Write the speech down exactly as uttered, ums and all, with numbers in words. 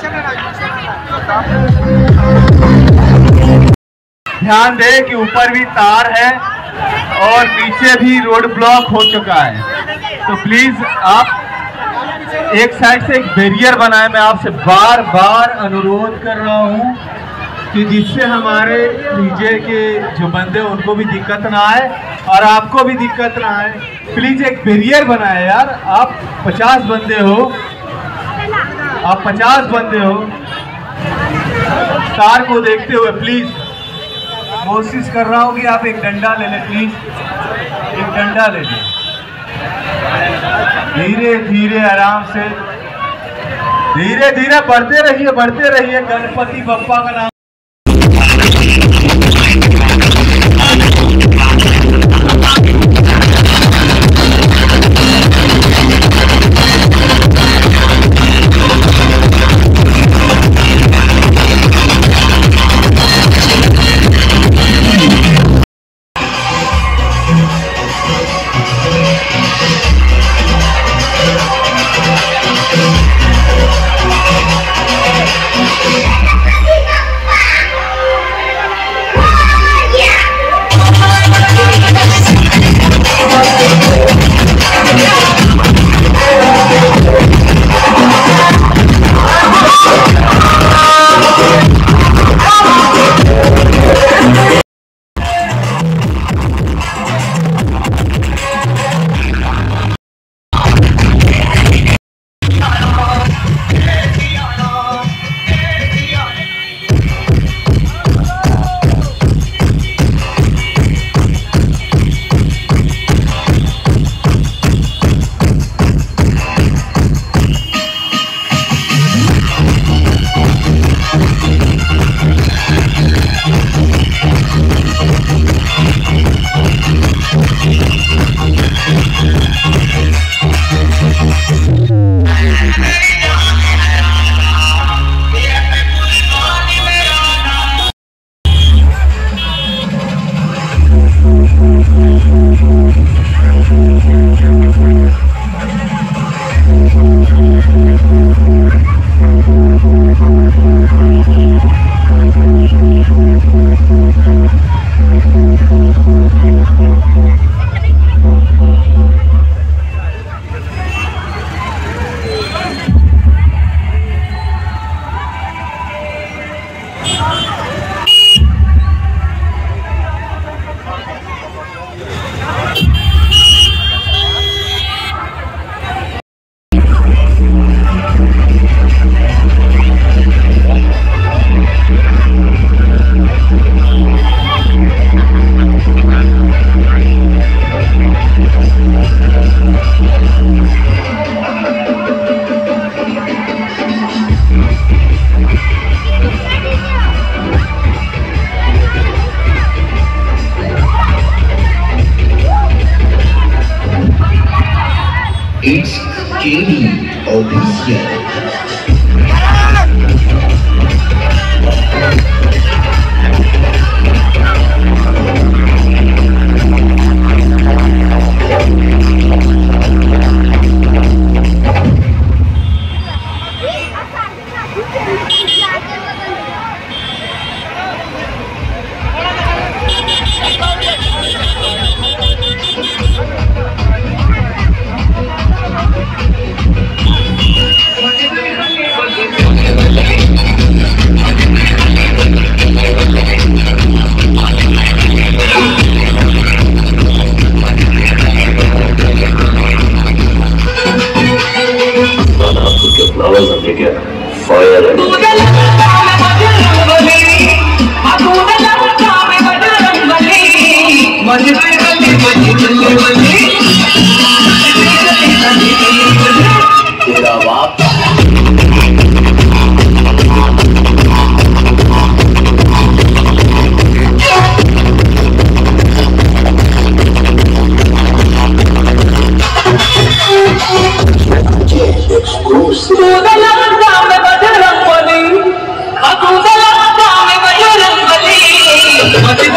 ध्यान दे कि ऊपर भी तार है और नीचे भी रोड ब्लॉक हो चुका है, तो प्लीज आप एक साइड से एक बैरियर बनाए। मैं आपसे बार बार अनुरोध कर रहा हूं कि जिससे हमारे नीचे के जो बंदे उनको भी दिक्कत ना आए और आपको भी दिक्कत ना आए। प्लीज एक बैरियर बनाए यार। आप पचास बंदे हो, आप पचास बंदे हो, तार को देखते हुए प्लीज कोशिश कर रहा हूँ कि आप एक डंडा ले लें, प्लीज एक डंडा ले लें, धीरे धीरे आराम से, धीरे धीरे बढ़ते रहिए बढ़ते रहिए। गणपति बप्पा का नाम। It's K D Official. What